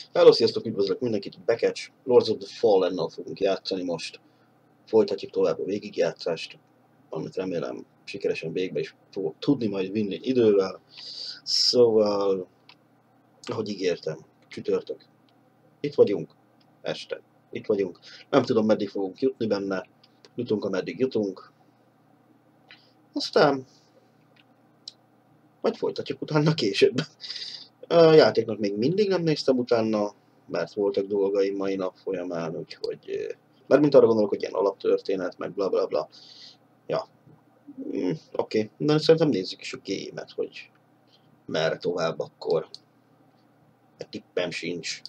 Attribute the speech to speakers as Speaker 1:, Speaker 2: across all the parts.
Speaker 1: Hello, sziasztok, üdvözlök mindenkit, Bekecs, Lords of the Fallen-nal fogunk játszani most. Folytatjuk tovább a végigjátszást, amit remélem sikeresen végbe is fogok tudni majd vinni idővel. Szóval, ahogy ígértem, csütörtök. Itt vagyunk, este. Itt vagyunk. Nem tudom, meddig fogunk jutni benne. Jutunk, ameddig jutunk. Aztán majd folytatjuk utána később. A játéknak még mindig nem néztem utána, mert voltak dolgaim mai nap folyamán, úgyhogy... Mármint arra gondolok, hogy ilyen alaptörténet, meg bla bla bla. Ja. Oké. De szerintem nézzük is a gémet, hogy merre tovább akkor. Egy tippem sincs.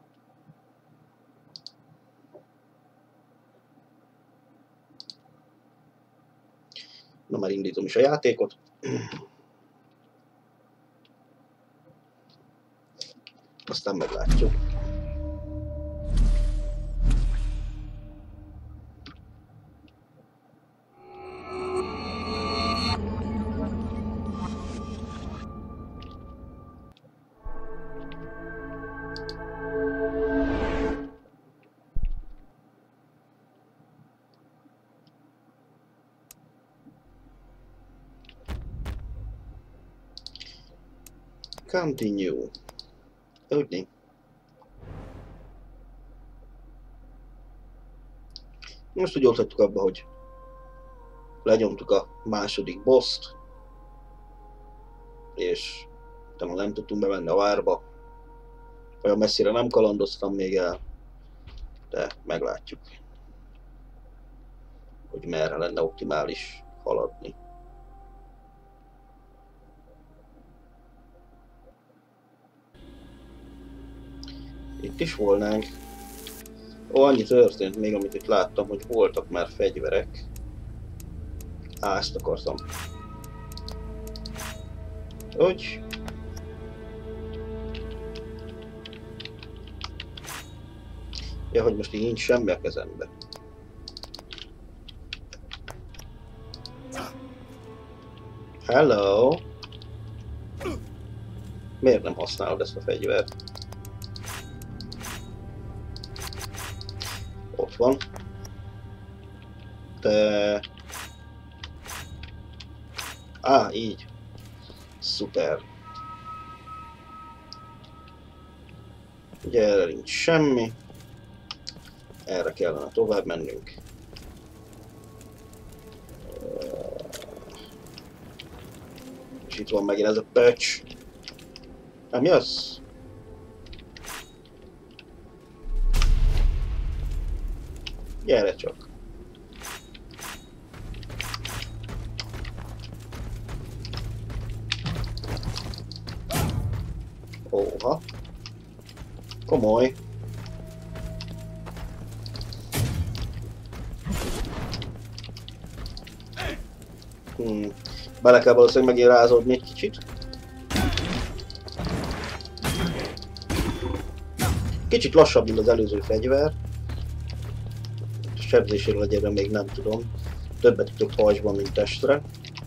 Speaker 1: Na, már indítom is a játékot. Aztán meglátjuk. Continue. Úgy. Most úgy oldhatjuk abba, hogy lenyomtuk a második bosst, és utána nem tudtunk bemenni a várba. Olyan messzire nem kalandoztam még el, de meglátjuk, hogy merre lenne optimális haladni. Itt is volnánk. Ó, annyi történt még, amit itt láttam, hogy voltak már fegyverek. Á, ezt akartam. Hogy? Ja, hogy most így nincs semmi a kezembe. Hello! Miért nem használod ezt a fegyvert? Ott van. De... így. Szuper. Ugye erre nincs semmi. Erre kellene tovább mennünk. És itt van megint ez a patch. Nem jössz? Gyere csak! Óha! Komoly! Bele kell valószínűleg megint rázódni egy kicsit. Kicsit lassabb, mint az előző fegyver. Sebzéséről egyébre még nem tudom. Többet tudok pajzsban, mint testre.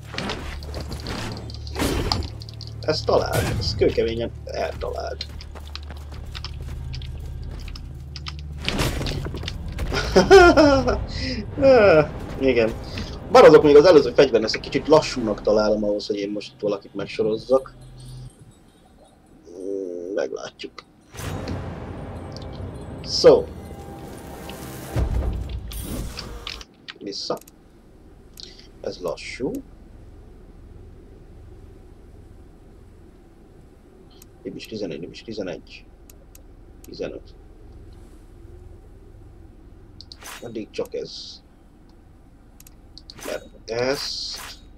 Speaker 1: Ez talált, ez kőkeményen eltalált. Igen. Maradok még az előző fegyvernek, ezt egy kicsit lassúnak találom ahhoz, hogy én most valakit megsorozzak. Meglátjuk. So. Vissza. Ez lassú. Nem is 11, nem is 11. 15. Eddig csak ez. Mert ezt...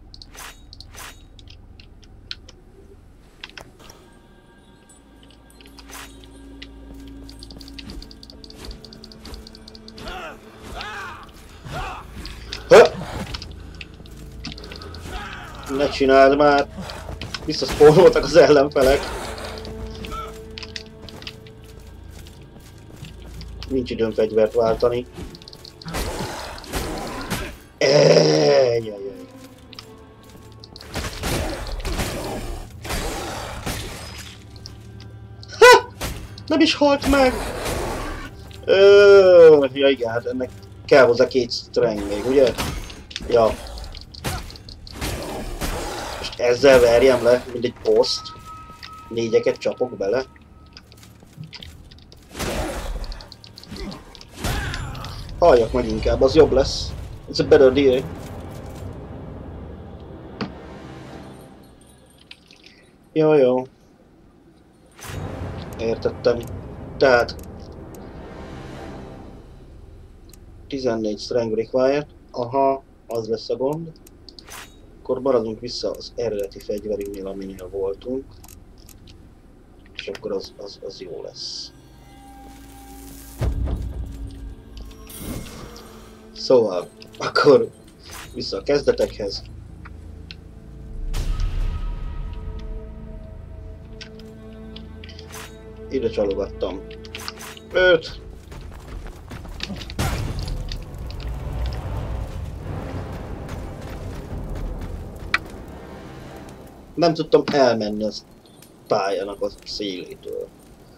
Speaker 1: Ne csináld már! Visszaszpóroltak az ellenfelek. Nincs időm fegyvert váltani. nem is halt meg! Ja igen, hát ennek kell hozzá 2 strength még, ugye? Ja. És ezzel verjem le, mint egy poszt. 4-eket csapok bele. Halljak meg inkább, az jobb lesz. It's a better deal. Jó, jó. Értettem. Tehát 14 strength required. Aha, az lesz a gond. Akkor maradunk vissza az eredeti fegyverünknél, aminél voltunk. És akkor az jó lesz. Szóval, akkor vissza a kezdetekhez. Ide csalogattam 5. Nem tudtam elmenni az pályának a szélétől.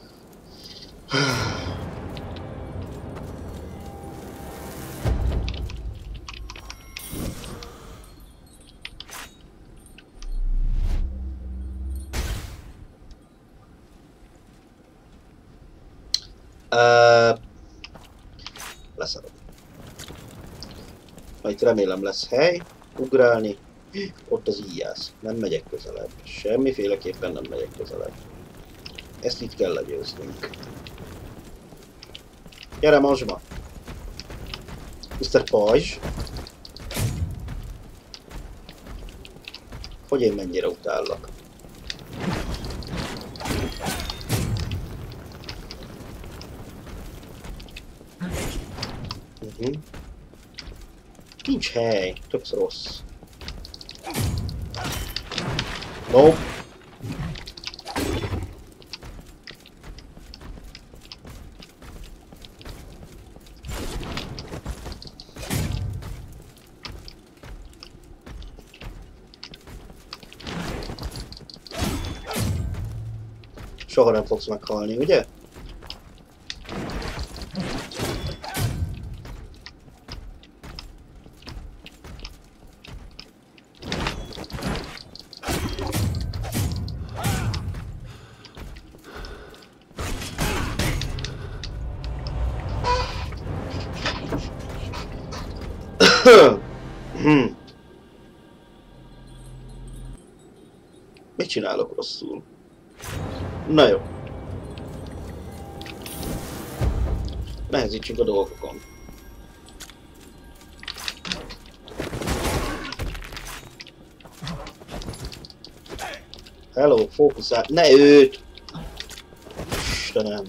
Speaker 1: Leszarom. Majd remélem lesz hely, ugrálni. Ott az íjász. Nem megyek közelebb. Semmiféleképpen nem megyek közelebb. Ezt itt kell legyőznünk. Gyere, mazsma! Mr. Pajzs! Hogy én mennyire utállak. Nincs hely, tök rossz. Nope. Soha nem fogsz meghalni, ugye? Mit csinálok rosszul? Na jó. Nehezítsünk a dolgokon. Hello, fókuszál. Ne őt! Istenem.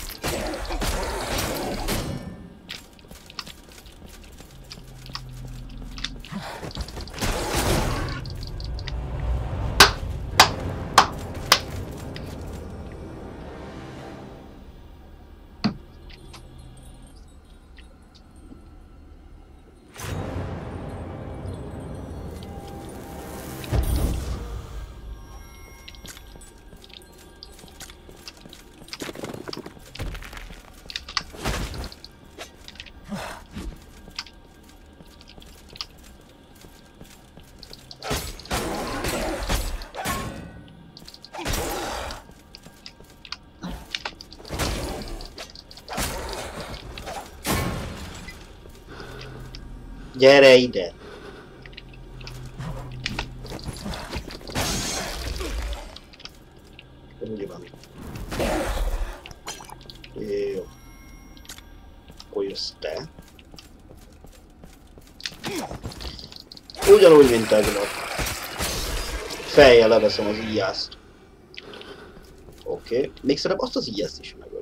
Speaker 1: Gyere ide! Úgy van. Jó. Akkor jössz te. Ugyanúgy, mint tegnap. Fejjel leveszem az íjászt. Oké. Még szerintem azt az íjászt is megölöm.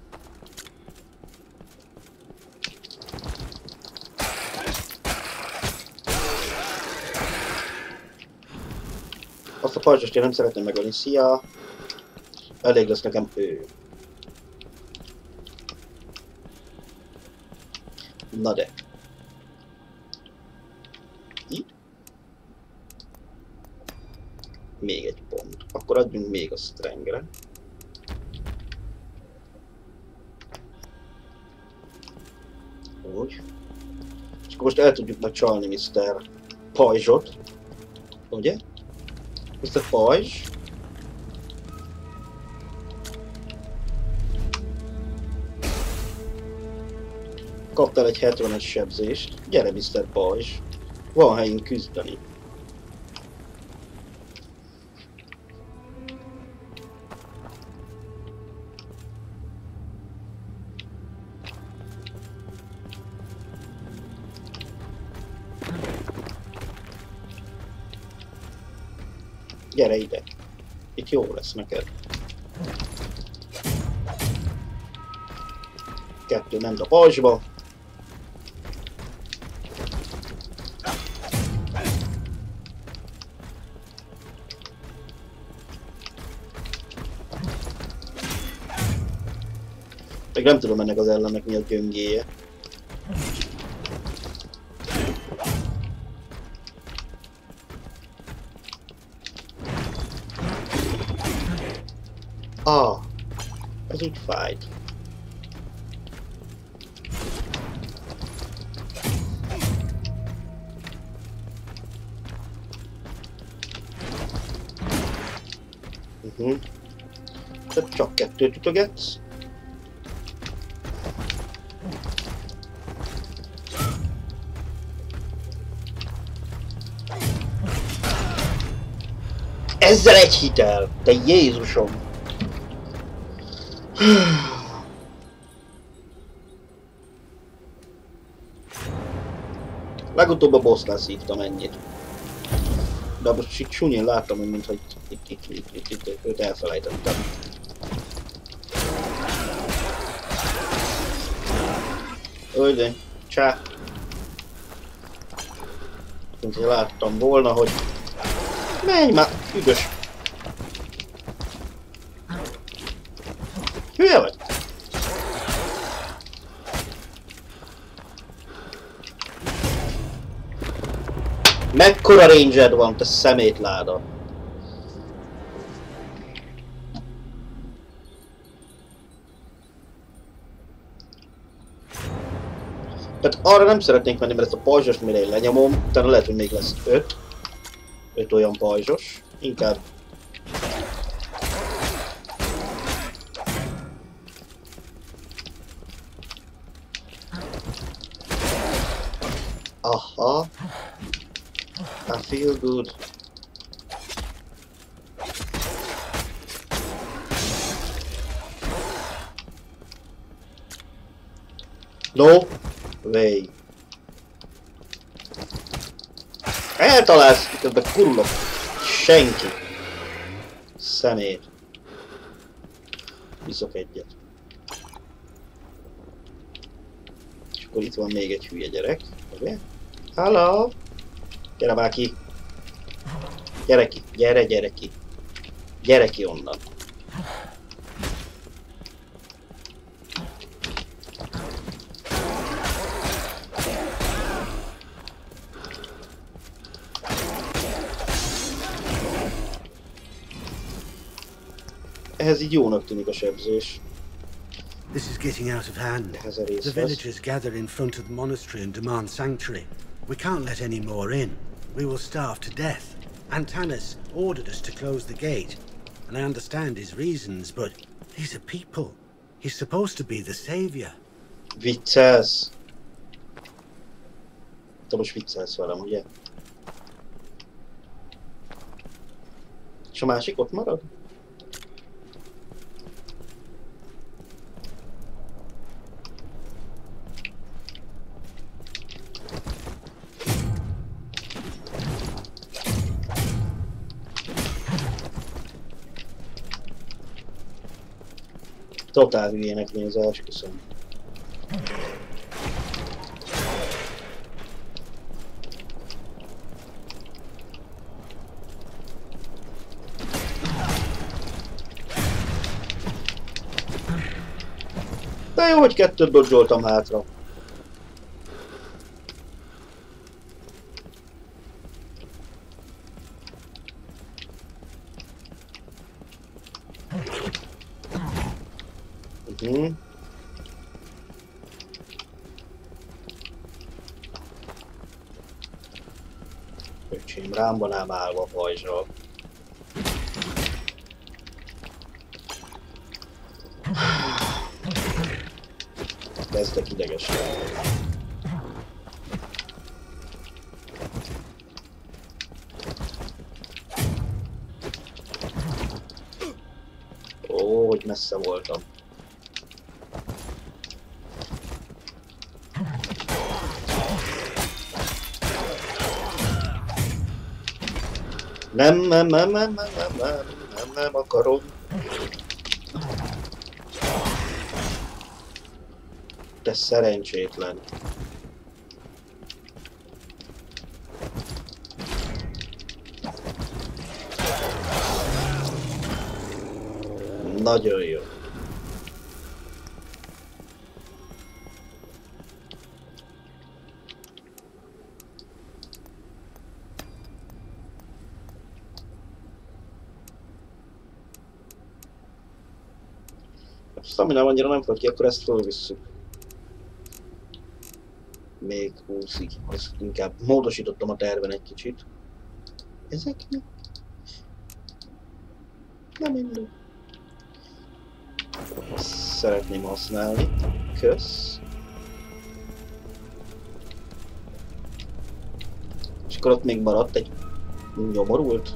Speaker 1: Azt a pajzsost én nem szeretném megölni. Szia! Elég lesz nekem ő. Na de. Itt? Még egy pont. Akkor adjunk még a strengre. Úgy. És akkor most el tudjuk majd csalni Mr. Pajzsot. Ugye? Mr. Pajzs. Kaptál egy 70-es sebzést. Gyere, Mr. Pajzs. Van helyünk küzdeni. Gyere ide. Itt jó lesz neked. 2 ment a pajzsba. Még nem tudom ennek az ellennek mi a gyöngéje. Ah, ez úgy fájt. Csak 2 ütögetsz. Ezzel egy hitel! Te Jézusom! Legutóbb a bossnál szívtam ennyit. De most itt sunyin láttam, hogy mintha itt őt elfelejtettem. Öldön, csá! Mint hogy láttam volna, hogy... Menj már, üdös! Hülye vagy? Mekkora range-ed van, te szemétláda? Tehát arra nem szeretnénk menni, mert ezt a pajzsost mire én lenyomom, utána lehet, hogy még lesz 5 olyan pajzsos. Inkább... Aha. I feel good. No way. Eltalálsz, miközben kurulok. Senki. Szemét. Viszok egyet. És akkor itt van még egy hülye gyerek. Ugye? Hello! Gyere már ki! Gyere ki! Gyere ki! Gyere ki onnan! Ehhez így jónak tűnik a sebzés.
Speaker 2: This is getting out of hand. The villagers gather in front of the monastery and demand sanctuary. We can't let any more in. We will starve to death. Antanas ordered us to close the gate, and I understand his reasons, but these are people. He's supposed to be the savior.
Speaker 1: Viccelsz. Te most viccelsz velem, ugye? És a másik ott marad? Totál hülyének nézel, esküszöm. De jó, hogy 2 dodge-oltam hátra. Öcsém, rám van ám állva a pajzsal. Kezdek ideges lenni. Ó, hogy messze voltam. Nem akarom. Te szerencsétlen. Nagyon jó. Staminám annyira nem fog ki, akkor ezt fölvisszük. Még 20-ig. Azt inkább módosítottam a terven egy kicsit. Ezek mi? Nem mindegy. Szeretném használni. Kösz. És akkor ott még maradt egy nyomorult.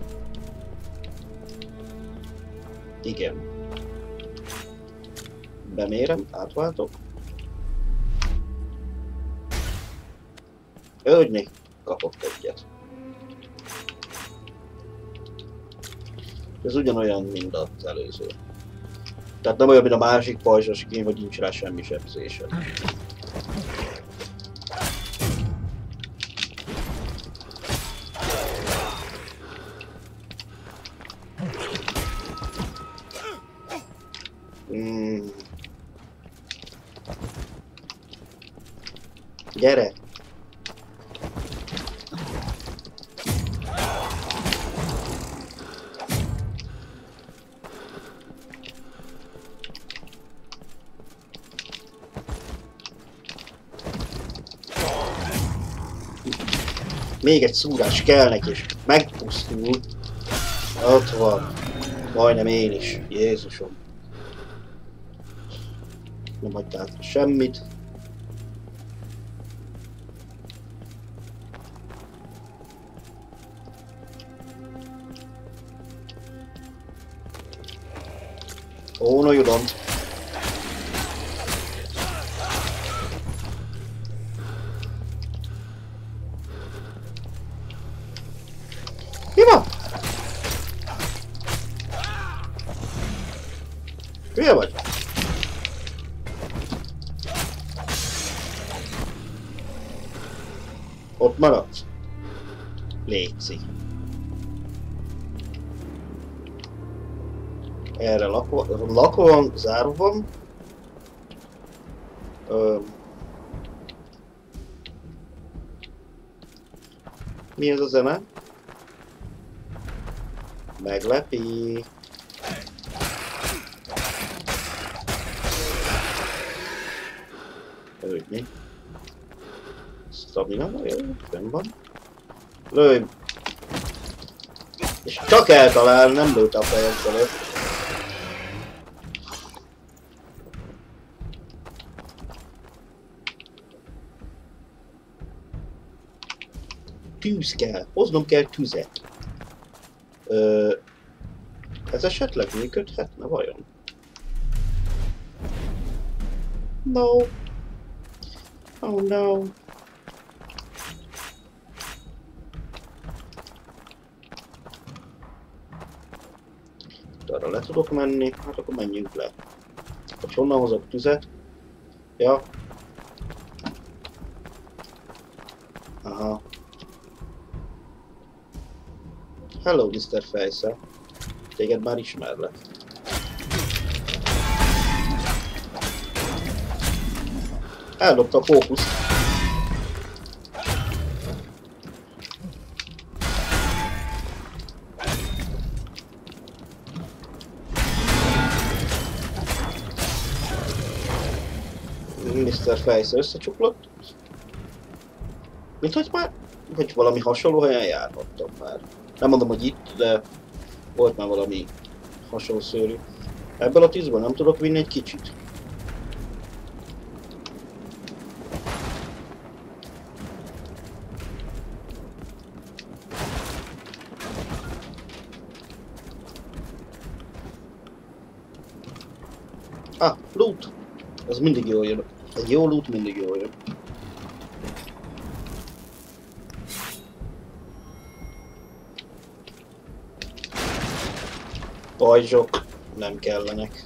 Speaker 1: Igen. Bemérem, átváltok. Őgyni, kapok egyet. Ez ugyanolyan, mint az előző. Tehát nem olyan, mint a másik pajzsos game, hogy nincs rá semmi sebzése. Gyere! Még egy szúrás kell neki, és megpusztul. Ott van. Majdnem én is. Jézusom. Nem hagytál semmit. Oh, no you don't. Mi van? Hülye vagy? Ott maradsz? Létszik. Erre lakó van, zárva van. Mi ez a zene? Meglepi. Őgyni. Stamina, jó, fenn van. Lőj! És csak eltalál, nem lőtte a fejem előtt. Tűz kell. Hoznom kell tüzet. Ez esetleg működhetne vajon? No. Oh no. Arra le tudok menni, hát akkor menjünk le. Hogy honnan hozok tüzet? Ja. Aha. Hello, Mr. Fejszel. Téged már ismerlek. Eldobta a fókuszt. Mr. Fejszel összecsuklott. Mint hogy már Vagy valami hasonló helyen járhattam már. Nem mondom, hogy itt, de volt már valami hasonló szőrű. Ebből a 10-ből nem tudok vinni egy kicsit. Ah, loot! Ez mindig jól jön. Egy jó loot mindig jól jön. Pajzsok nem kellenek.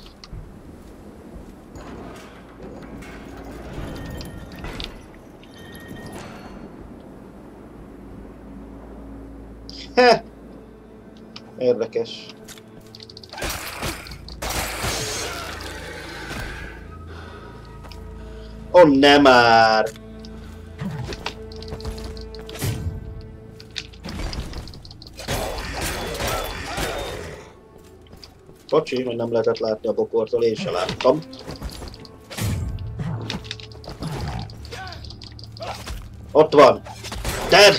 Speaker 1: He! Érdekes. Oh, nem már! Bocsi, hogy nem lehetett látni a bokortól, én se láttam. Ott van! Dead!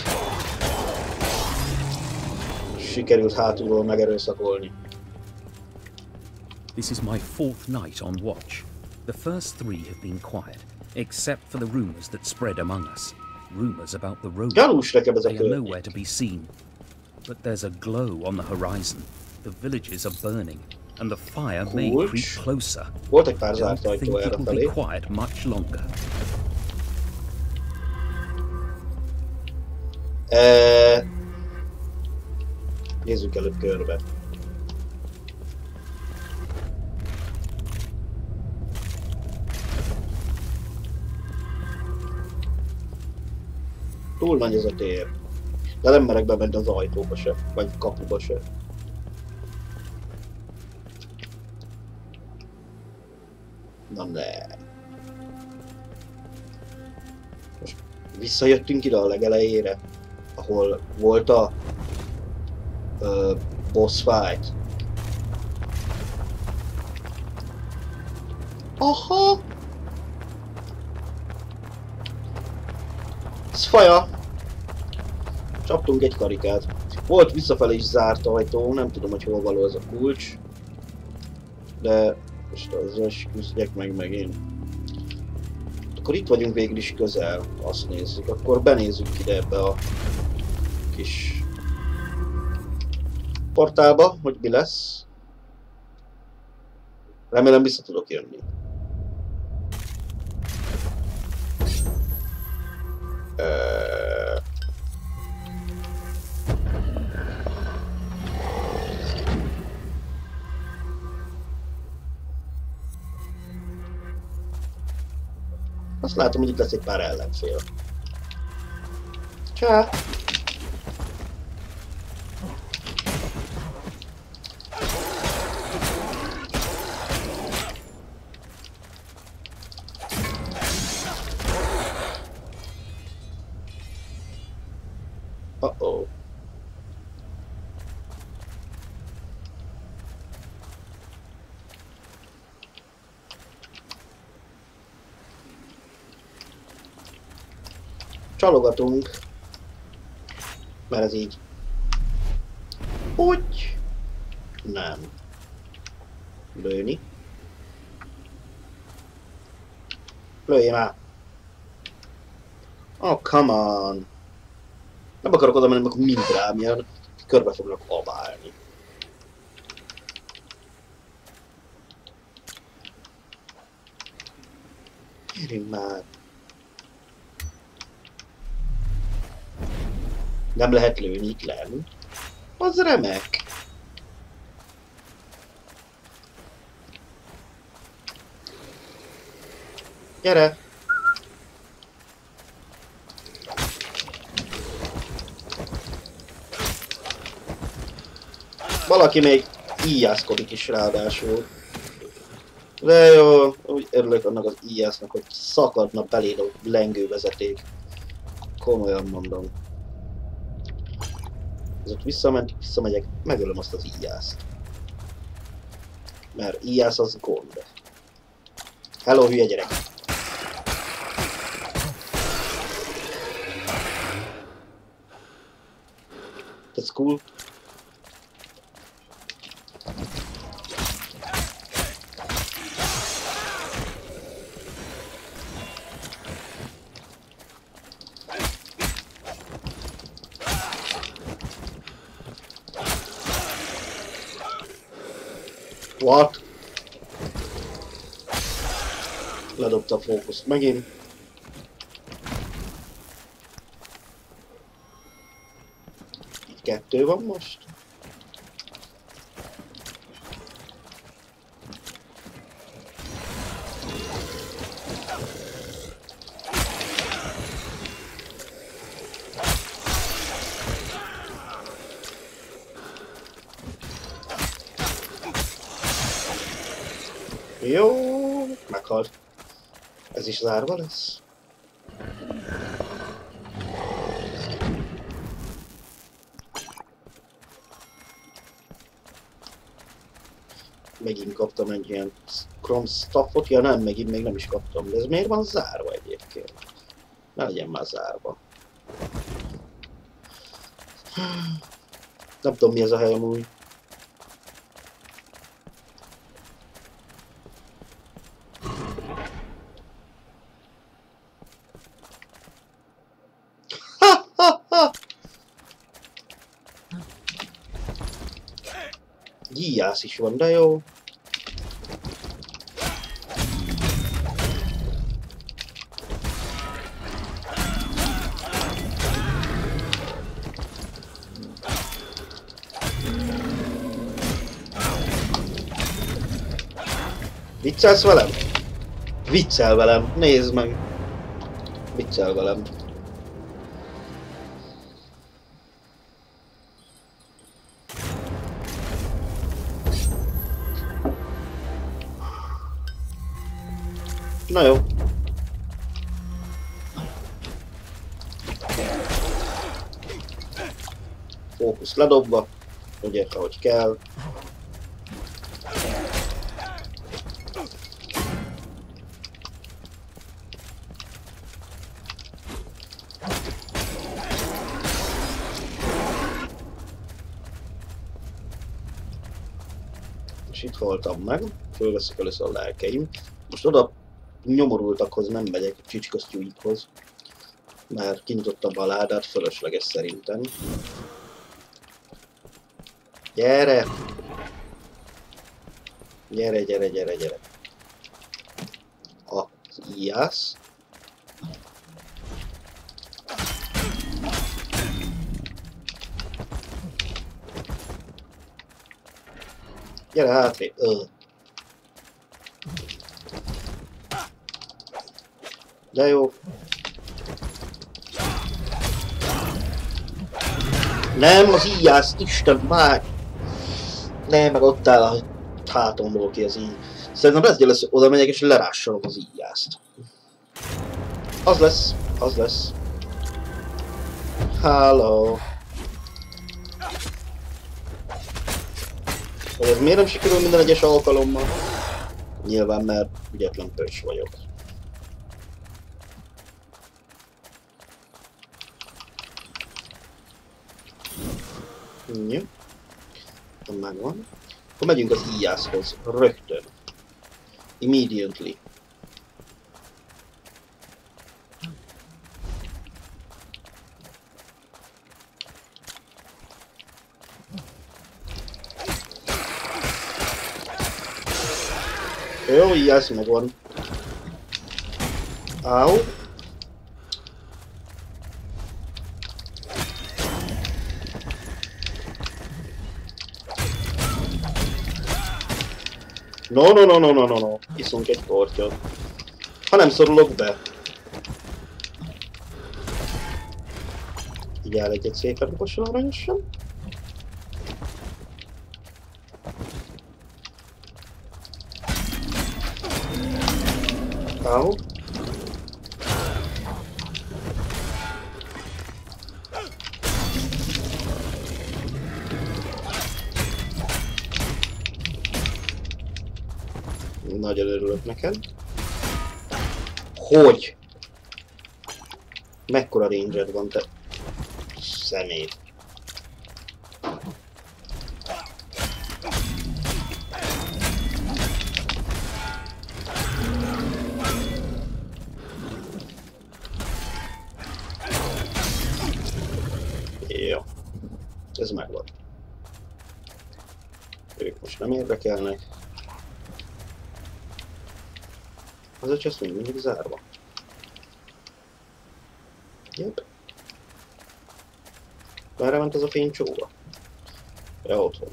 Speaker 1: Sikerült hátulról megerőszakolni.
Speaker 3: This is my 4th night on watch. The first 3 have been quiet, except for the rumors that spread among us. Rumors about the road. They are nowhere to be seen. But there's a glow on the horizon. The villages are burning, and the fire may creep closer.
Speaker 1: Volt egy pár zárt
Speaker 3: I think
Speaker 1: ajtó
Speaker 3: it
Speaker 1: erre
Speaker 3: will
Speaker 1: felé.
Speaker 3: be quiet much longer.
Speaker 1: Nézzük előbb körbe. Túl nagy ez a tér. De nem merek bemenni az ajtóba se, vagy kapuba se. Na ne. Most visszajöttünk ide a legelejére, ahol volt a boss fight. Aha! Ez faja! Csaptunk egy karikát. Volt visszafelé is zárt ajtó, nem tudom, hogy hol való ez a kulcs. De most azzal is küzdjek meg megint. Akkor itt vagyunk végül is közel, azt nézzük. Akkor benézzük ide ebbe a kis portálba, hogy mi lesz. Remélem vissza tudok jönni. Azt látom, hogy itt lesz egy pár ellenfél. Csá! Uh-oh. Csalogatunk. Mert ez így. Úgy. Nem. Lőni. Lőjj már. Oh, come on. Nem akarok oda menni, akkor mind rám jön. Körbe fognak abálni. Gyerünk már. Nem lehet lőni itt lenni. Az remek. Gyere! Valaki még íjászkodik is ráadásul. De jó, úgy örülök annak az íjásznak, hogy szakadna beléd a lengővezeték. Komolyan mondom. Ezért visszamegyek, megölöm azt az íjászt. Mert íjász az gond. Hello, hülye gyerek! That's cool. What? Ledobta a fókuszt megint. Itt 2 van most. Jó, meghalt. Ez is zárva lesz. Megint kaptam egy ilyen Chrome Staffot, ja nem, megint még nem is kaptam, de ez miért van zárva egyébként? Ne legyen már zárva. Nem tudom mi ez a hely amúgy. Gyíjász is van, de jó. Viccelsz velem? Viccel velem, nézd meg! Viccel velem. Na jó. Fókusz ledobva, ugye, ahogy kell. És itt haltam meg, fölveszek először a lelkeim. Most oda nyomorultakhoz nem megyek, a csicskasztyúikhoz, mert kinyitottam a ládát, fölösleges szerintem. Gyere! Gyere, gyere, gyere, gyere! Az íjász. Gyere hátrébb! De jó. Nem, az íjász, Isten, vágj! Nem, meg ott áll a hátomból ki az íj. Szerintem lesz, hogy oda megyek és lerássolom az íjászt. Az lesz, az lesz. Hello. Hogy ez miért nem sikerül minden egyes alkalommal? Nyilván, mert ügyetlen pöcs vagyok. Jó. Megvan. Akkor megyünk az íjászhoz. Rögtön. Immediately. Jó, íjász megvan. Áú. No. Iszunk egy kortyot. Ha nem szorulok be. Így áll egyet szépen okosan aranyosan. Áú. Nagyon örülök neked. Hogy? Mekkora range-ed van, te szemét? zárva. Ők most nem érdekelnek. Az a csesz még mindig zárva. Jep. Merre ment az a fénycsóva? Ja, ott van.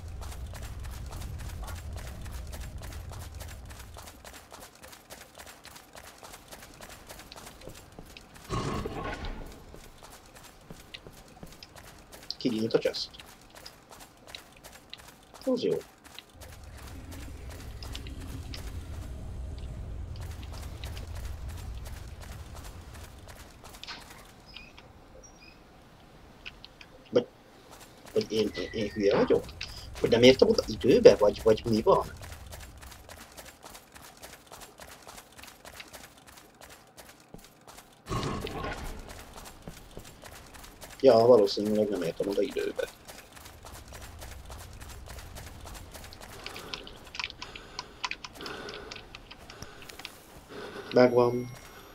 Speaker 1: Kinyílt a chest. Az jó. Vagy én hülye vagyok? Hogy nem értem oda időbe? Vagy mi van? Ja, valószínűleg nem értem oda időbe. Megvan.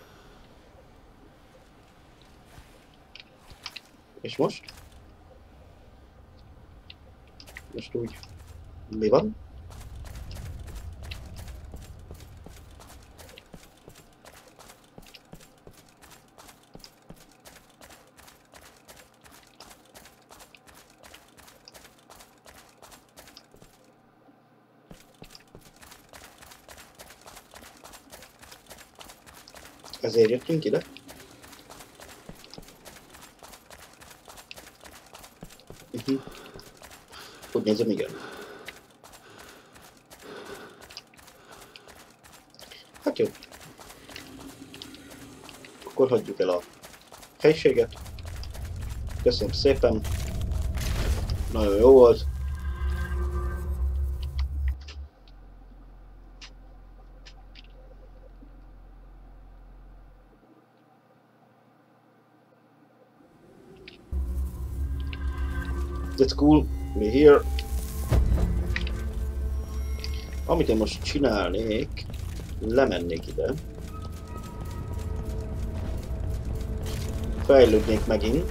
Speaker 1: És most? Most úgy... Mi van? Ezért jöttünk ide? Úgy nézem, igen. Hát jó. Akkor hagyjuk el a helységet. Köszönöm szépen. Nagyon jó volt. That's cool. We're here. Amit én most csinálnék, lemennék ide. Fejlődnék megint.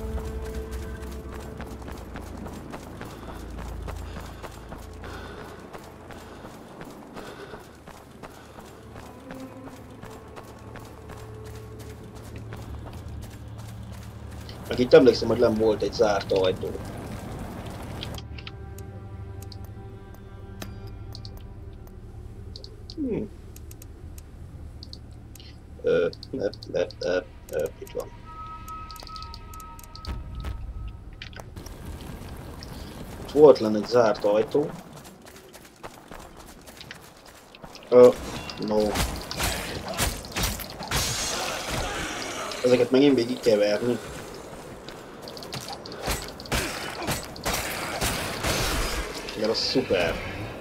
Speaker 1: Meg itt emlékszem, hogy nem volt egy zárt ajtó. Itt van. Itt volt lenne egy zárt ajtó. No. Ezeket megint végig kell verni. Ja, az szuper.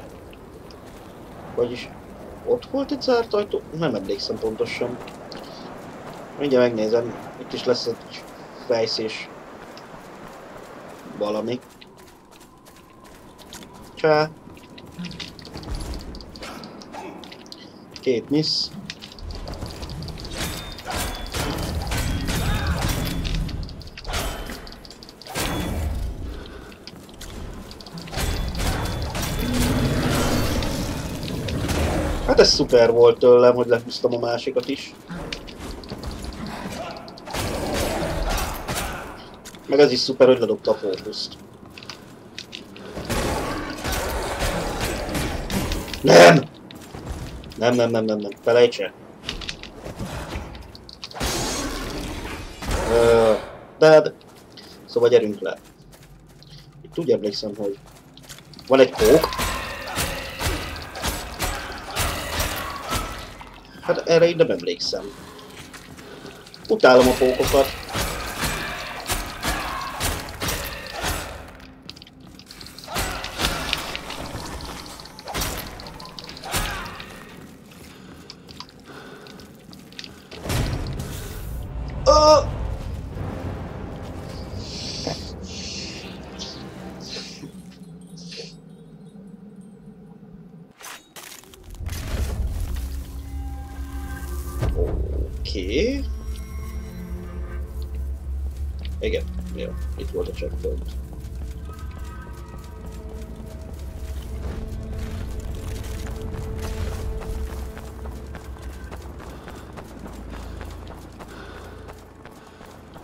Speaker 1: Vagyis ott volt egy zárt ajtó? Nem emlékszem pontosan. Mindjárt megnézem. Itt is lesz egy fejszés valami. Csá. 2 miss. Hát ez szuper volt tőlem, hogy lehúztam a másikat is. Meg az is szuper, hogy ledobta a fókuszt. Nem! Nem, felejtse. De... Szóval gyerünk le. Itt úgy emlékszem, hogy van egy pók. Hát erre így nem emlékszem. Utálom a pókokat. Oké. Igen, jó, itt volt a checkpoint.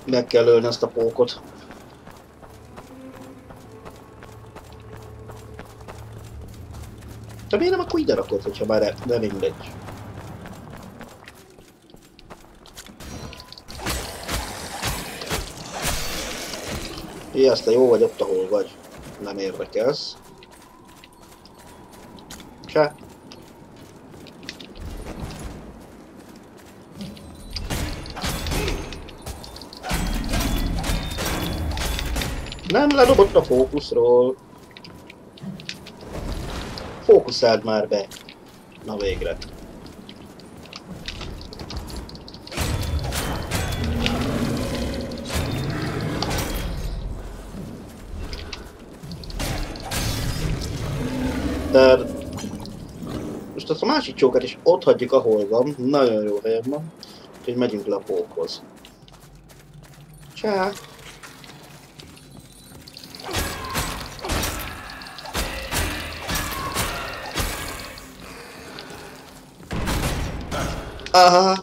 Speaker 1: Meg kell ölni ezt a pókot. De miért nem akkor ide rakod, hogyha már nem mindegy. Ilyeszt, te jó vagy ott, ahol vagy. Nem érdekelsz. Csá. Nem ledobott a fókuszról. Fókuszáld már be. Na végre. De most azt a másik csókát is ott hagyjuk, ahol van. Nagyon jó helyen van. Úgyhogy megyünk le a pókhoz. Csá! Aha!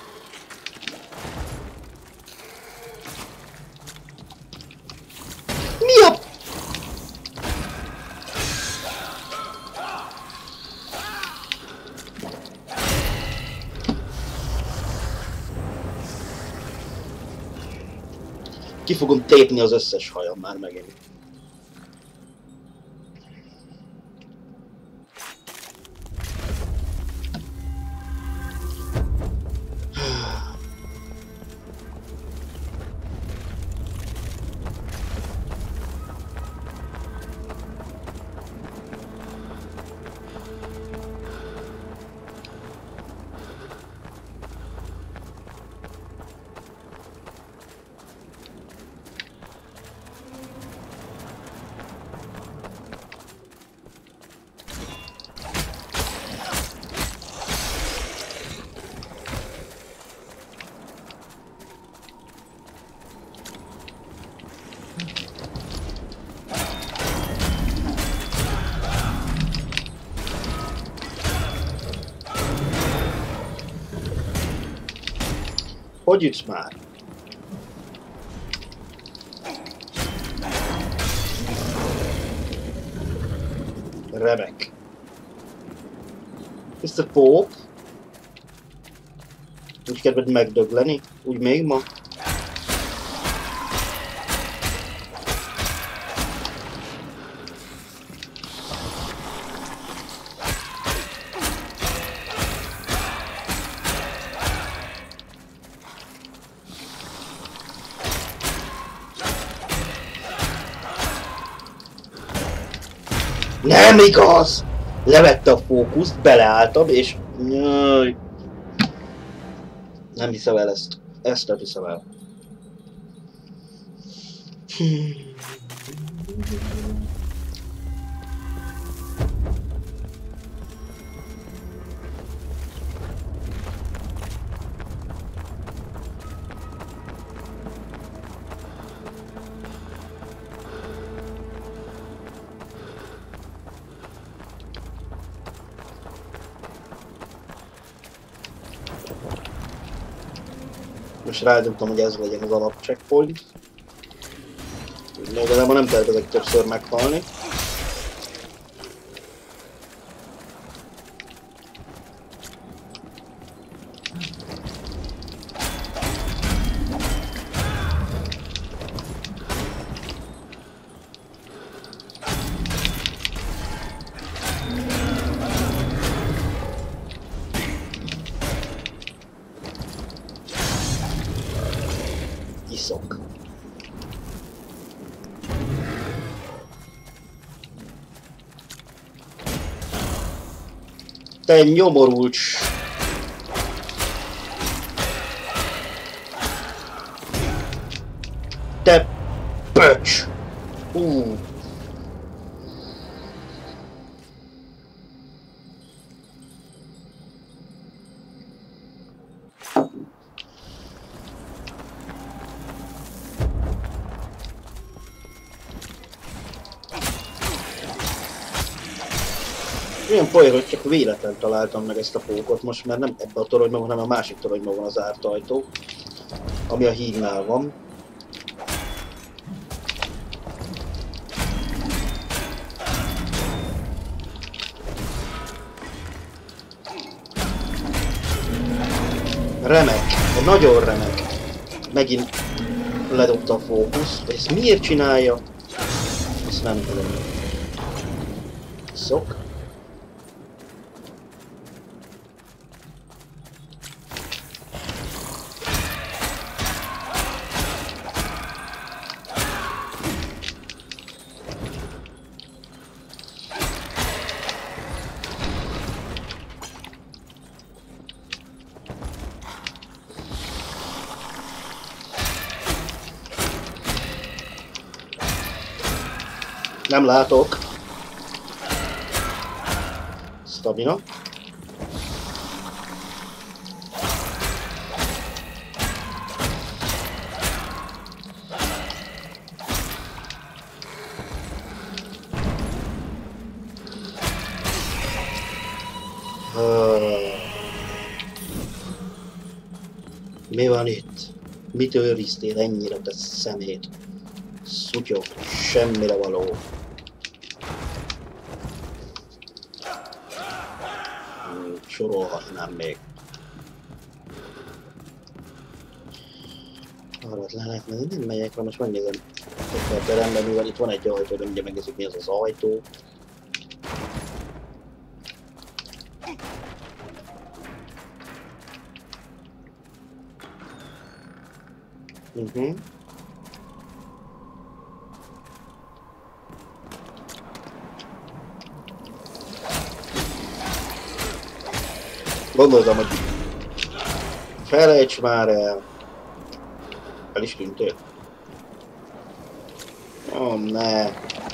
Speaker 1: Mi a... Ki fogom tépni az összes hajam már megint. Hogy ütsz már? Remek. Mr. Pope? Úgy kedved megdögleni? Úgy még ma? Nem igaz! Levette a fókuszt, beleálltam, és... Nem hiszem el ezt. Ezt nem hiszem el. Most rádöntem, hogy ez legyen az alap checkpoint. Legalább nem tervezek többször meghalni. Iszok. Te nyomorulcs! Te pöcs! Olyan poén, hogy csak véletlen találtam meg ezt a pókot most, mert nem ebbe a toronyban, hanem a másik toronyban van az zárt ajtó, ami a hídnál van. Remek, nagyon remek. Megint ledobta a fókusz, hogy ezt miért csinálja, azt nem tudom. Szok. Nem látok. Stamina. Mi van itt? Mit őriztél ennyire, te szemét? Szutyok, semmire való. Sorolhatnám még. Arra le lehet menni, nem megyek, most megnézem. A teremben, mivel itt van egy ajtó, de ugye megnézzük, mi az az ajtó. Gondoltam, hogy felejts már el. El is tűntél. Ó, ne.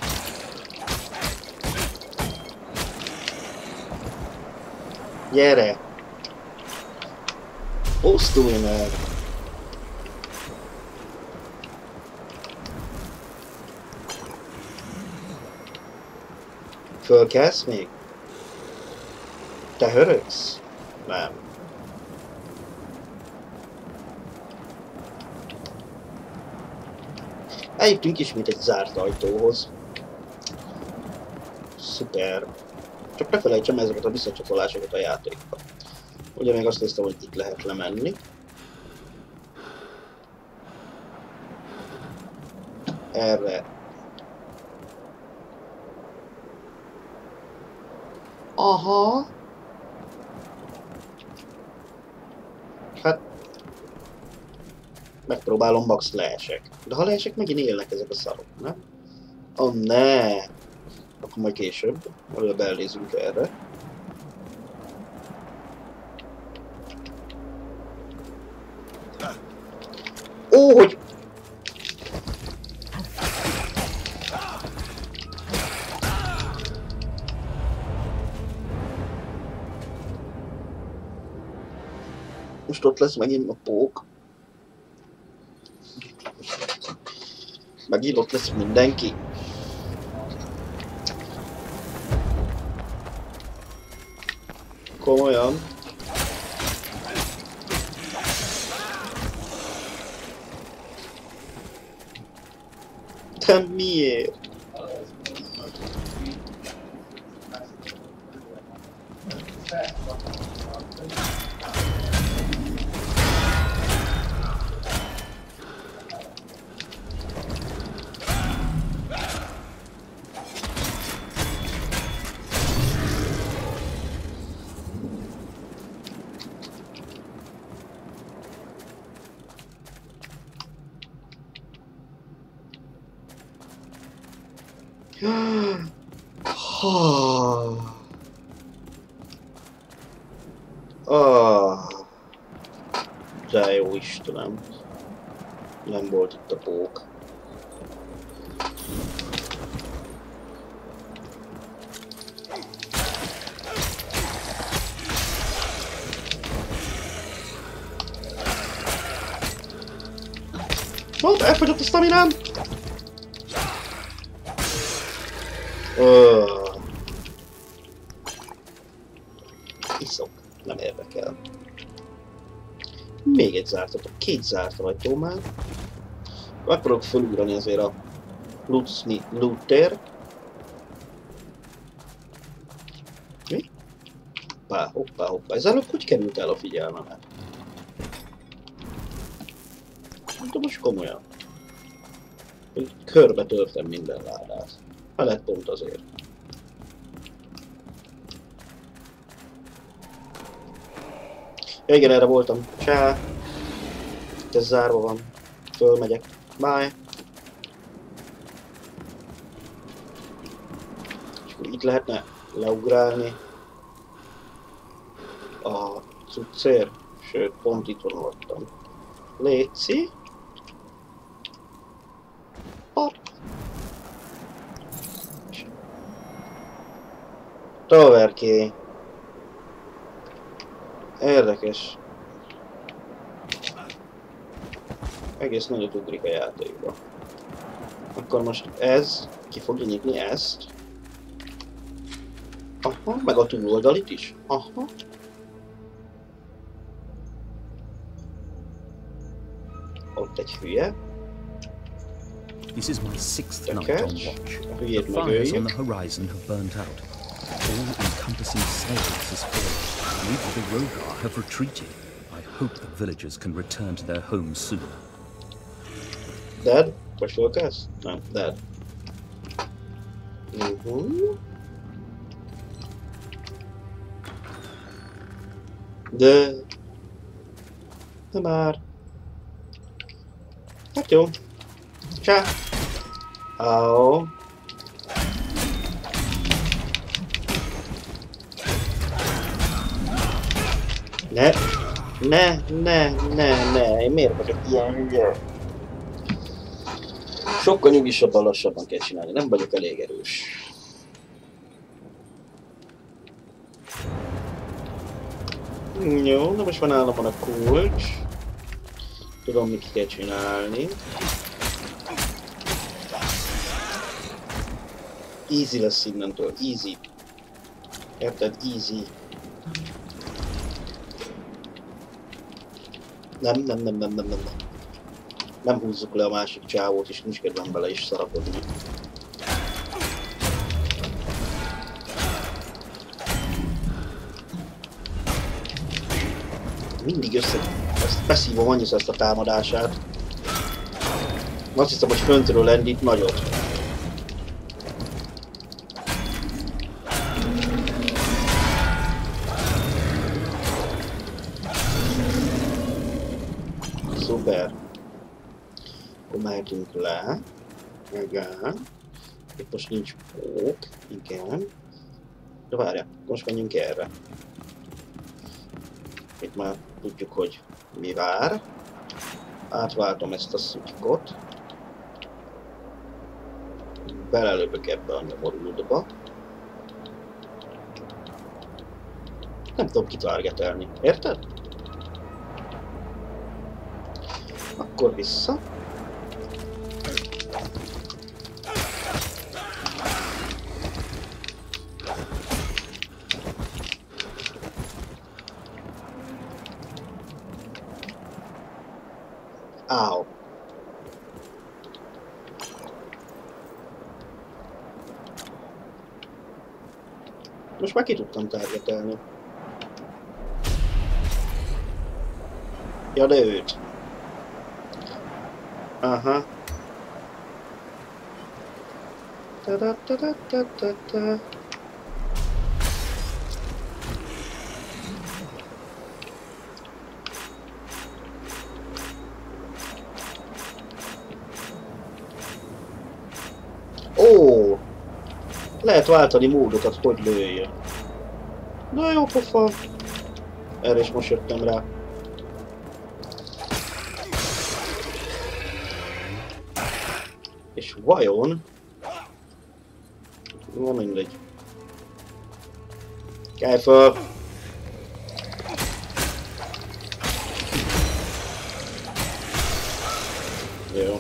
Speaker 1: Gyere. Pusztulj meg. Fölkelsz még? Te hörögsz? Nem. Eljutunk ismét egy zárt ajtóhoz. Szuper. Csak ne felejtsem ezeket a visszacsatolásokat a játékba. Ugye még azt néztem, hogy itt lehet lemenni. Erre. Aha. Hát... Megpróbálom, max leesek. De ha leesek, megint élnek ezek a szarok, nem? Oh, ne! Akkor majd később. Előbb elnézünk erre. Ó, hogy... Most ott lesz megint a pók. Megint ott lesz mindenki. Komolyan. De miért? De jó Istenem. Nem volt itt a pók. Mondta, elfogyott a staminám! Iszok, nem érdekel. Még egy zárt ajtó, két zárt ajtó már. Megpróbálok felugrani azért a Luther. Mi? Hoppá. Ez előbb hogy került el a figyelmemet? De most komolyan. Körbe törtem minden ládát. Felett pont azért. Ja, igen, erre voltam. Csá. Ez zárva van. Fölmegyek. Bye. És akkor itt lehetne leugrálni a cuccér. Sőt, pont itt vonultam. Léci. Toverké. Érdekes. Egész nagyot ugrik a játékba. Akkor most ez, ki fogja nyitni ezt. Aha, meg a túloldalit is. Aha. Ott egy hülye.
Speaker 3: This is my 6th night on watch. The fires on the horizon have burnt out. All-encompassing silence has fallen. We of the Rogar have retreated. I hope the villagers can return to their homes soon.
Speaker 1: Dead? Vagy fölkelsz? Nem, dead. De... De már... Hát jó. Csá! Au. Ne, én miért vagyok ilyen hülye? Sokkal nyugisabban, lassabban kell csinálni, nem vagyok elég erős. Jó, na most van államon a kulcs. Tudom, mit kell csinálni. Easy lesz innentől, easy. Érted? Easy. Nem. Nem húzzuk le a másik csávót, és nincs kedvem bele is szarakodni. Mindig beszívom annyiszor ezt a támadását. Azt hiszem, hogy föntről lendít nagyot. Szuper. Akkor mehetünk le. Igen. Itt most nincs pók. Igen. De várjál, most menjünk erre. Itt már tudjuk, hogy mi vár. Átváltom ezt a szutykot. Belelövök ebbe a nyomorultba. Nem tudom kitargetelni, érted? Akkor vissza. Áó. Most már ki tudtam targetelni. Ja, de őt. Aha. Ta-da-ta-da-ta-ta-ta. Ó! Lehet váltani módokat, hogy lőjön. Na jó pofa. Erre is most jöttem rá. És vajon... Jó, mindegy. Kelj föl! Jó.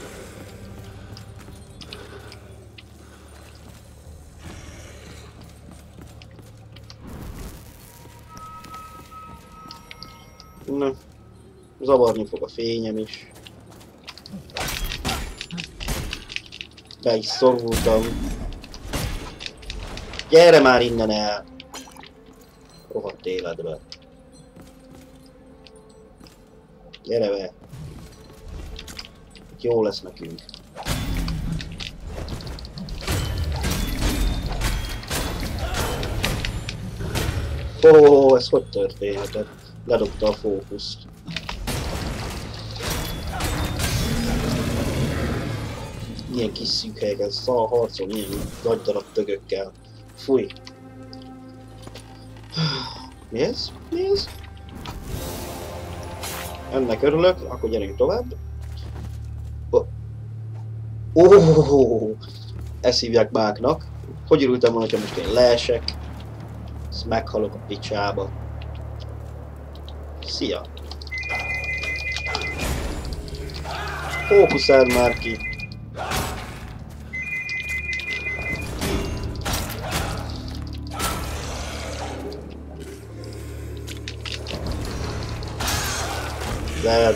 Speaker 1: Na, zavarni fog a fényem is. Be is szorultam. Gyere már innen el! Rohadt életbe. Gyere be! itt jó lesz nekünk. Ó, ez hogy történhetett? Ledobta a fókuszt. Ilyen kis szűk helyeken szal harcol, ilyen nagy darab tögökkel. Fúj. Mi ez? Mi ez? Ennek örülök, akkor gyerünk tovább. Óóóó! Ezt hívják máknak. Hogy örültem volna, hogyha most én leesek. Ezt meghalok a picsába. Szia! Fókuszál már ki! De...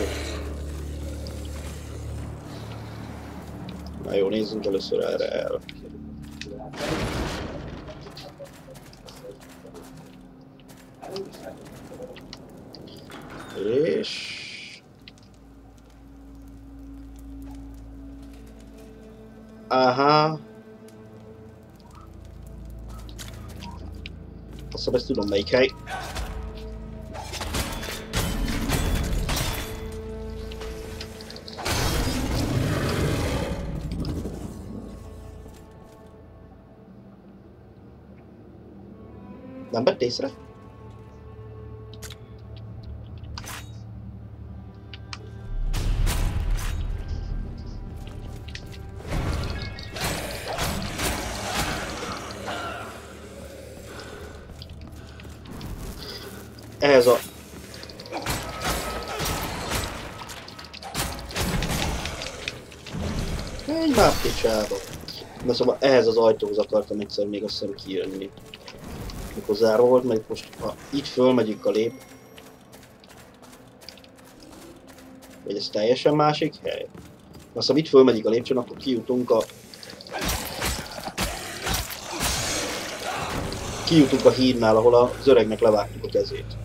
Speaker 1: Na jó, nézzünk először erre el. És... Aha. Azt hiszem, ezt tudom melyik hely. Nem vett észre? Ehhez a... Egy már picsába. De szóval ehhez az ajtóhoz akartam egyszer még azt hiszem kijönni. Mikor zárva volt, meg most ha itt fölmegyünk a lép... Vagy ez teljesen másik hely? Azt ha itt fölmegyünk a lépcsőn, akkor kijutunk a... Kijutunk a hídnál, ahol az öregnek levágtuk a kezét.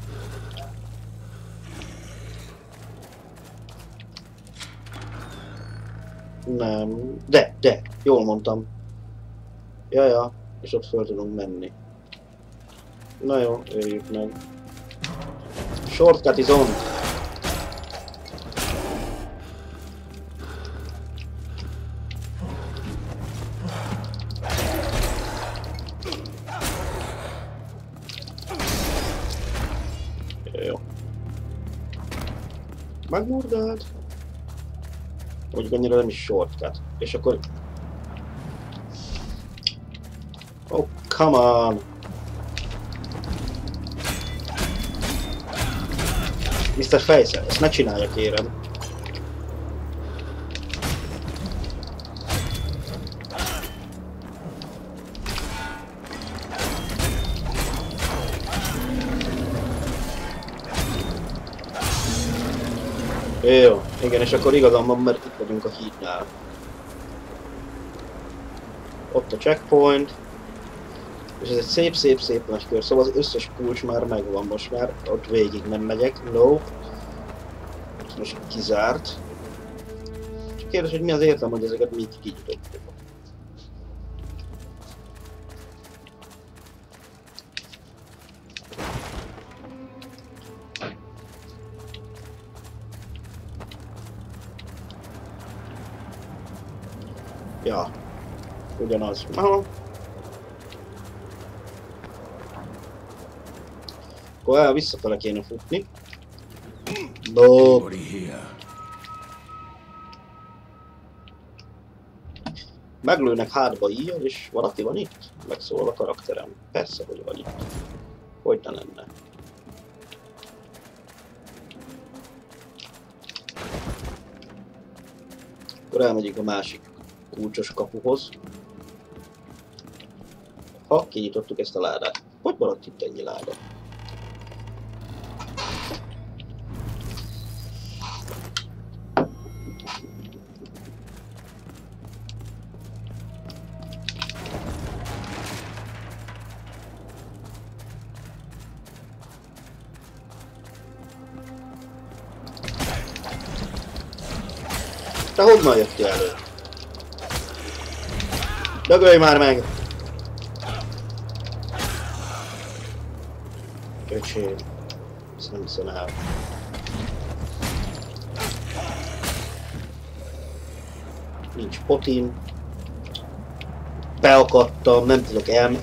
Speaker 1: Nem, de, jól mondtam. Ja, és ott föl tudunk menni. Na jó, jöjjük meg. Shortcut is on! Jó. Megmurdált. Mondjuk annyira nem is shortcut. És akkor... Oh, come on! Mr. Fejszer, ezt ne csinálja, kérem. Jó, igen, és akkor igazam van, mert itt vagyunk a hídnál. Ott a checkpoint. És ez egy szép nagy kör, szóval az összes kulcs már megvan most már. Ott végig nem megyek, no. Most kizárt. Csak kérdés, hogy mi az értelme, hogy ezeket mi így kinyitottuk. Ja, ugyanaz. Aha. Akkor visszafele kéne futni. No. Meglőnek hátba ilyen, és valaki van itt? Megszólal a karakterem. Persze, hogy van itt. Hogy ne lenne. Akkor elmegyünk a másik kulcsos kapuhoz. Ha kinyitottuk ezt a ládát. Hogy maradt itt ennyi láda? Te honnan jöttél elő? Dögölj már meg! Köcsém. Ezt nem hiszem el. Nincs potim. Beakadtam, nem tudok elmenni.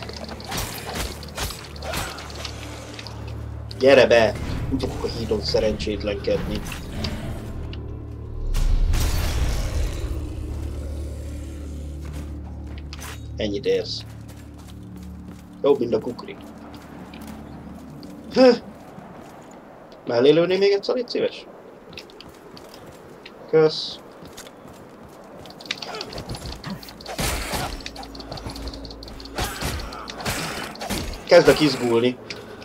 Speaker 1: Gyere be! Nem fogok a hídon szerencsétlenkedni. Ennyit érsz. Jobb, mint a kukri. Mellé lőni még egyszer, itt szíves? Kösz. Kezdek izgulni.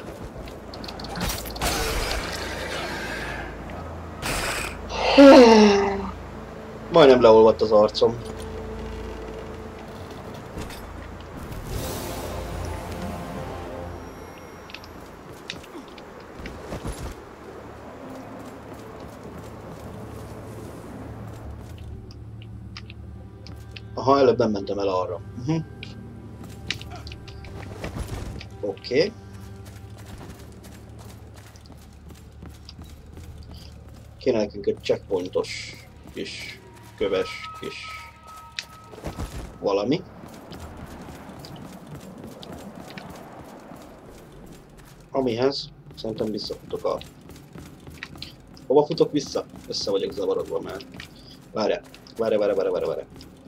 Speaker 1: Majdnem leolvadt az arcom. Aha, előbb nem mentem el arra. Oké. Kéne nekünk egy checkpointos kis köves kis valami. Amihez szerintem visszafutok a... Hova futok vissza? Össze vagyok zavarodva már. Várj.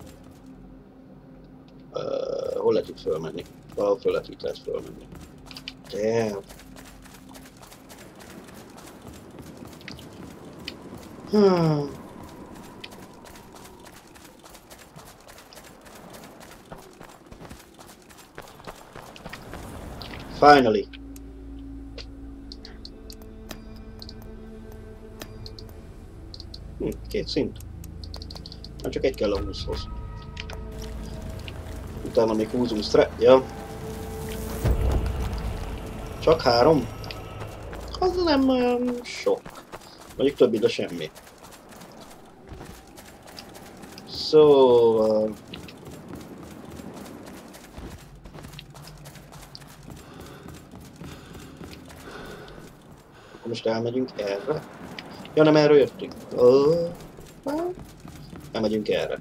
Speaker 1: Hol lehet itt fölmenni? Valahol föl lehet fölmenni. Damn. Finally. Két szint. Már csak egy kell a 20-hoz. Utána még húzunk ja. Csak 3? Az nem olyan sok. Mondjuk több, de semmi. Szóval... Akkor most elmegyünk erre. Ja, nem erről jöttünk. Elmegyünk erre.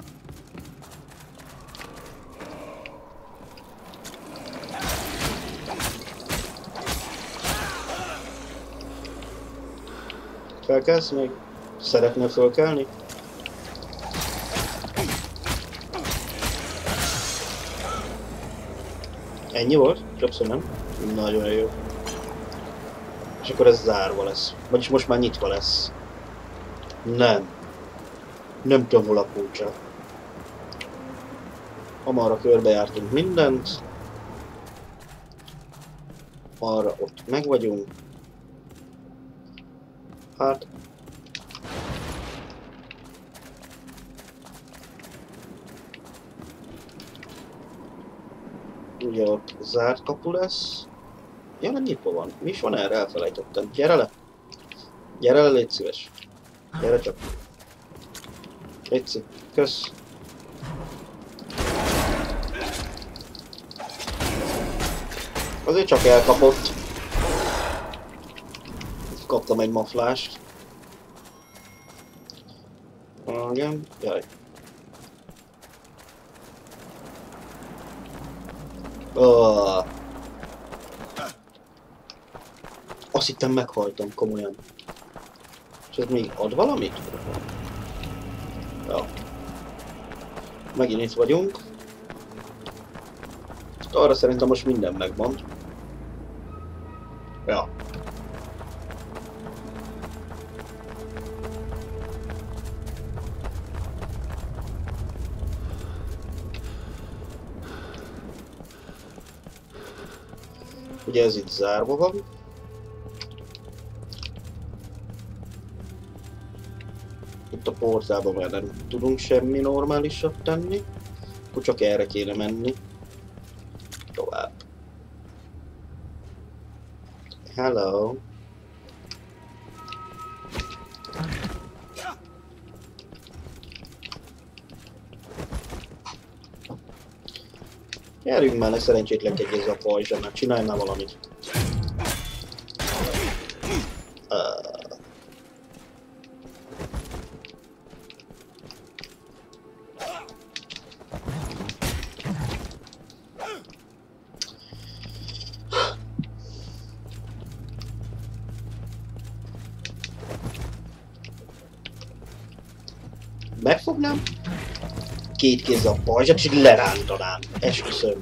Speaker 1: Felkelsz még? Szeretnél fölkelni? Ennyi volt? Többször nem? Nagyon jó. És akkor ez zárva lesz. Vagyis most már nyitva lesz. Nem. Nem tudom, hol a kulcsa. Amarra körbejártunk mindent. Arra ott meg vagyunk. Hát... Ugye ott zárt kapu lesz. Ja, nem nyitva van. Mi is van erre? Elfelejtettem. Gyere le! Gyere le, légy szíves. Gyere csak. Légy. Kösz. Azért csak elkapott. Kaptam egy maflást. Igen, jaj. Azt hittem meghaltam, komolyan. És ez még ad valamit? Ja. Megint itt vagyunk. Arra szerintem most minden megvan. Ja. Ugye ez itt zárva van. Itt a portában már nem tudunk semmi normálisat tenni. Akkor csak erre kéne menni. Tovább. Hello. Gyerünk már, ne szerencsétlenkedj ezzel a pajzsannal, csinálj már valamit. Megfognám, két kézzel a pajzsat, és így lerántanám. Esküszöm.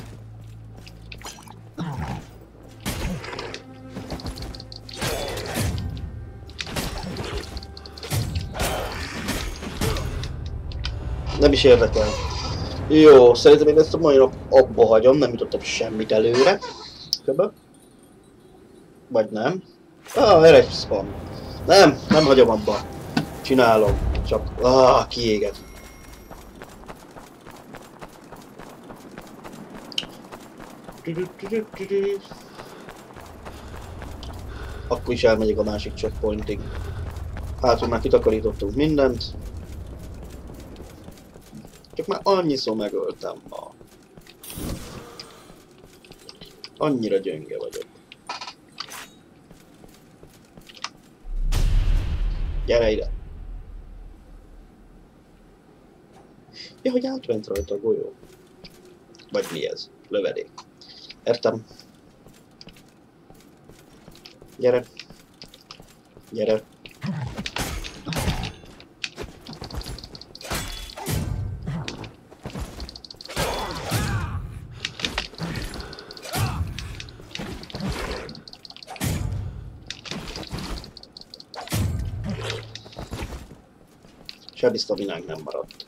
Speaker 1: Nem is érdekel. Jó, szerintem én ezt a mai nap abba hagyom, nem jutottam semmit előre. Köbben. Vagy nem. Erre egy spam. Nem hagyom abba. Csinálom. Csak, kiéget. Akkor is elmegyek a másik checkpointig. Hát, hogy már kitakarítottunk mindent. Csak már annyiszor megöltem ma. Annyira gyönge vagyok. Gyere ide! Ja, hogy átment rajta a golyó. Vagy mi ez? Lövedék. Értem. Gyere. Gyere. Semmi sztaminánk nem maradt.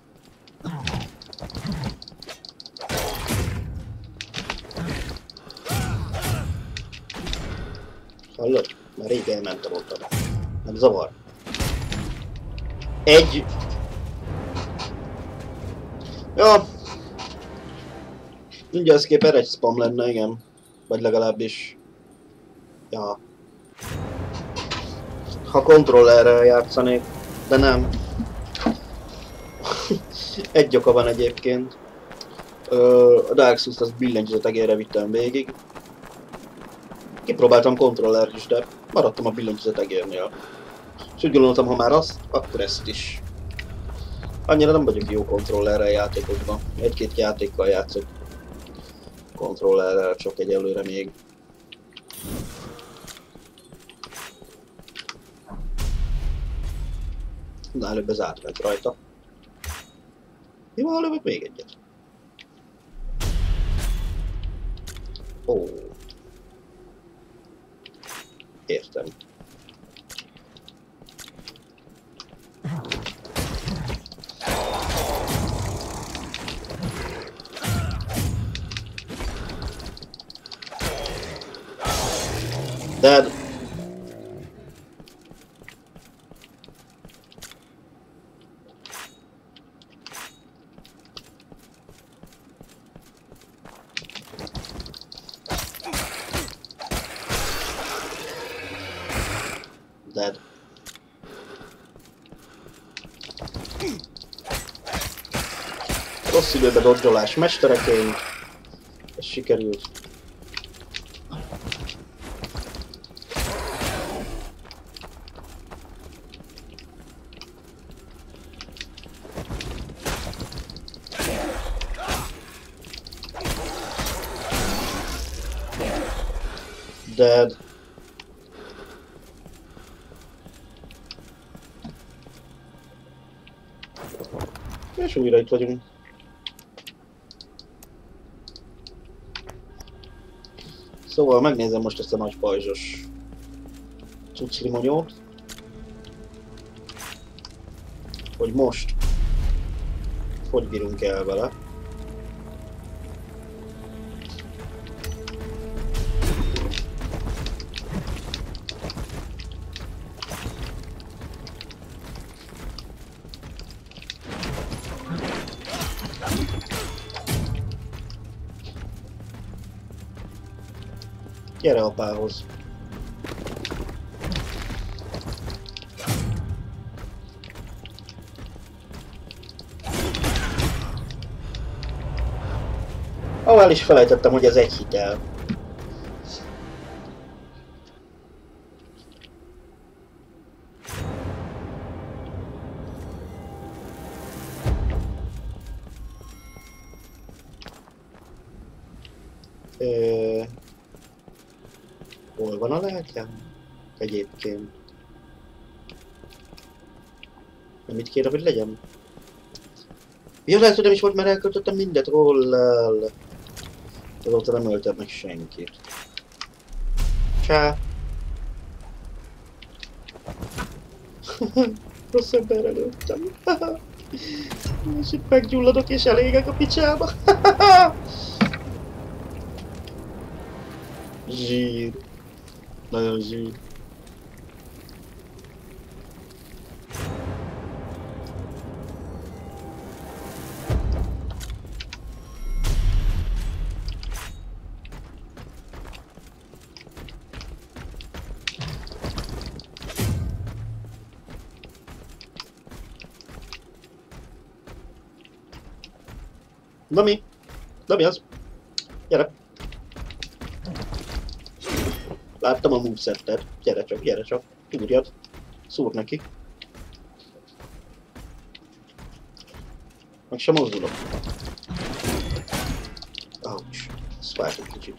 Speaker 1: Hallod? Már rég elmentem oda. Nem zavar. Egy... Ja. Mindjárt képen egy spam lenne, igen. Vagy legalábbis... Ja. Ha kontrollerrel játszanék. De nem. Egy oka van egyébként. A Dark Souls-t az billentyűzet egérre vittem végig. Kipróbáltam kontrollert is, de maradtam a billentyűzet egérnél. És úgy gondoltam, ha már azt, akkor ezt is. Annyira nem vagyok jó kontrollerrel játékokban. Egy-két játékkal játszok. Kontrollerrel csak egyelőre még. Na, előbb ez átment rajta. Jó, lövök még egyet. Ó. Értem. Dead. Dead. Rossz időben dodge-olás mestereként. Ez sikerült. Dead. És újra itt vagyunk. Szóval megnézem most ezt a nagy pajzsos cucrimonyót. Hogy most hogy bírunk el vele. Gyere apához. El is felejtettem, hogy ez egy hitel. Hol van a lelkem? Egyébként. Nem itt kéne, hogy legyen? Ja, lehet, hogy nem is volt, mert elköltöttem mindet. Rollel. Azóta nem öltem meg senkit. Csá. Rossz emberre lőttem. És itt meggyulladok és elégek a picsába. Zsír. Nagyon zsír. Na mi? Na mi az? Gyere! Láttam a movesettet. Gyere csak, gyere csak. Ugorjad. Szúr neki. Meg sem mozdulok. Ouch. Ez fájt egy kicsit.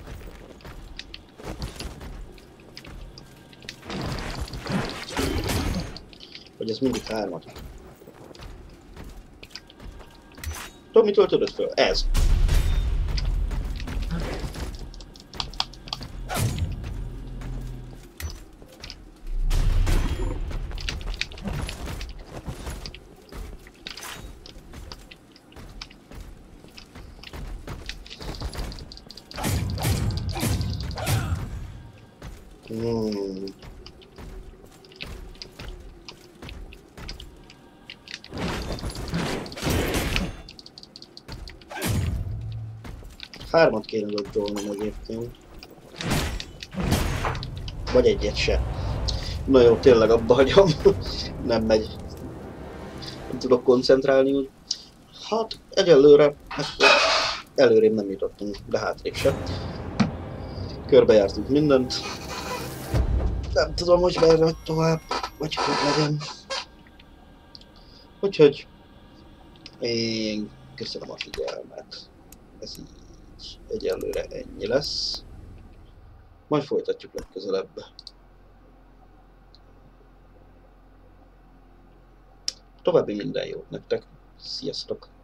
Speaker 1: Hogy ez mindig 3-at. Tudom, mitől tudod föl? Ez. Hármat kéne dobdolnom egyébként. Vagy egyet se. Na jó, tényleg abba hagyom. Nem megy. Nem tudok koncentrálni úgy. Hát, egyelőre előrébb nem jutottunk, de hátrébb se. Körbejártunk mindent. Nem tudom, hogy merre vagy tovább, vagy hogy legyen. Úgyhogy én köszönöm a figyelmet. Ez így egyelőre ennyi lesz. Majd folytatjuk legközelebb. További minden jót nektek. Sziasztok!